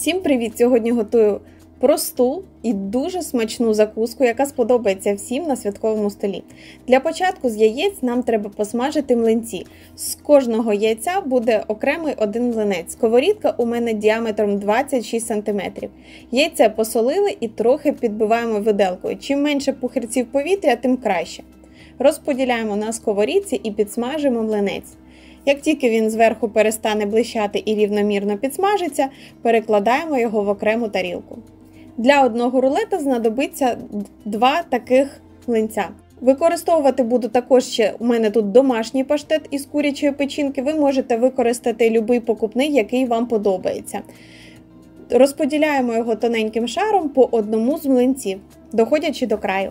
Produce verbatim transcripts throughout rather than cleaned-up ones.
Всім привіт! Сьогодні готую просту і дуже смачну закуску, яка сподобається всім на святковому столі. Для початку з яєць нам треба посмажити млинці. З кожного яйця буде окремий один млинець. Сковорідка у мене діаметром двадцять шість сантиметрів. Яйце посолили і трохи підбиваємо виделкою. Чим менше пухирців повітря, тим краще. Розподіляємо на сковорідці і підсмажимо млинець. Як тільки він зверху перестане блищати і рівномірно підсмажиться, перекладаємо його в окрему тарілку. Для одного рулета знадобиться два таких млинця. Використовувати буду також ще, у мене тут домашній паштет із курячої печінки, ви можете використати будь-який покупний, який вам подобається. Розподіляємо його тоненьким шаром по одному з млинців, доходячи до краю.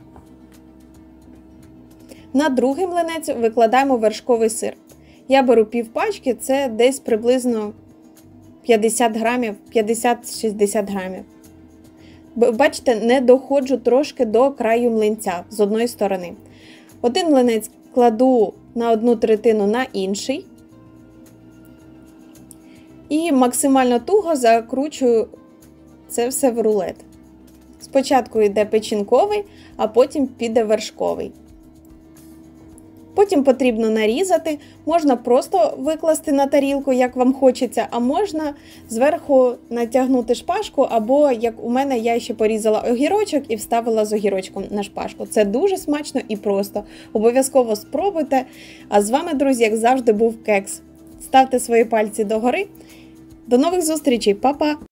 На другий млинець викладаємо вершковий сир. Я беру пів пачки, це десь приблизно п'ятдесят грамів, п'ятдесят-шістдесят грамів. Бачите, не доходжу трошки до краю млинця з одної сторони. Один млинець кладу на одну третину на інший. І максимально туго закручую це все в рулет. Спочатку йде печінковий, а потім піде вершковий. Потім потрібно нарізати, можна просто викласти на тарілку, як вам хочеться, а можна зверху натягнути шпажку, або, як у мене, я ще порізала огірочок і вставила з огірочком на шпажку. Це дуже смачно і просто. Обов'язково спробуйте. А з вами, друзі, як завжди, був Кекс. Ставте свої пальці догори. До нових зустрічей, па-па!